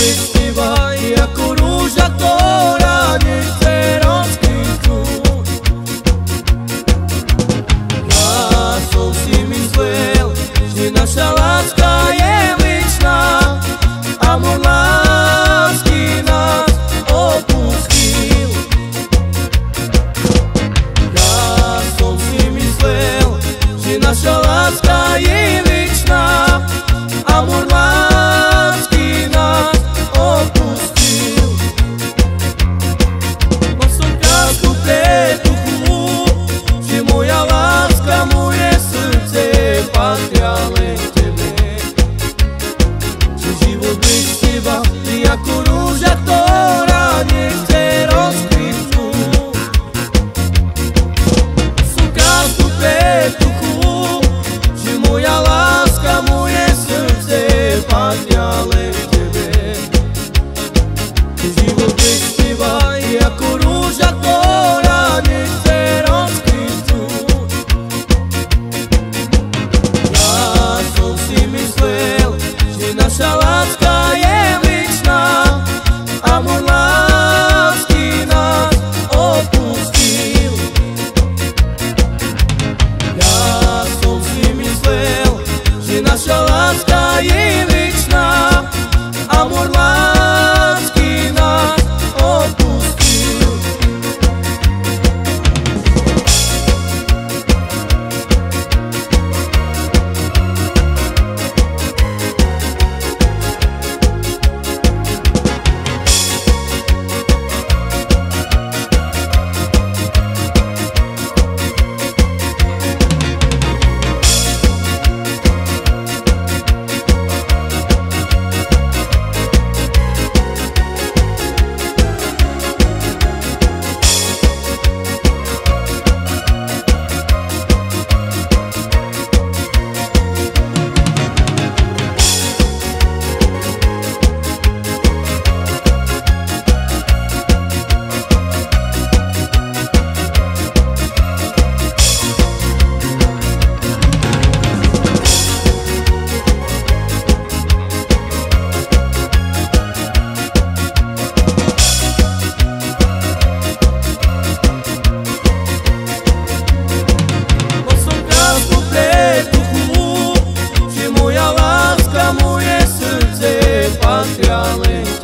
vyspívaj ako rúža, ktorá nechce rozkvitnúť. Ja som si myslel, že naša láska je večná, amor lásky nás opustil. Ja som si myslel, že naša láska je večná, amor lásky nás opustil. Mal som krásnu pretuchu, že moja láska, moje srdce patria len tebe. Že život bez teba je ako rúža, ktorá nechce rozkvitnúť. Som krásnu pretuchu, že moja láska, moje srdce patria len tebe. Že život bez teba je ako rúža, ktorá nechce rozkvitnúť. Ja som si myslel, že naša láska je večná, amor lásky nás opustil. Ja som si myslel, že naša láska je večná, amor lásky nás opustil. Moja láska, moje srdce patria len